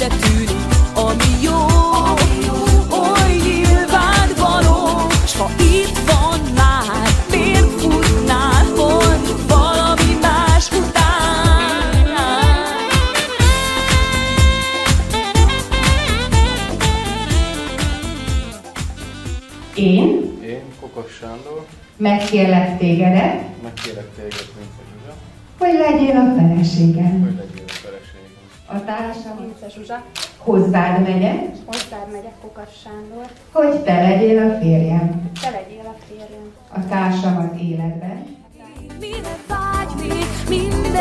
összetűnik, ami jó, oly nyilvánvaló. S ha itt van már, miért futnál pont valami más után? Én, Kokas Sándor, megkérlek tégedet, hogy legyél a feleségem. A társam Vince Zsuzsa, hozzád megyek, hozzád megyek, Kokas Sándor, hogy te legyél a férjem. te legyél a férjem. A társam az életben. Mire vágy még minden?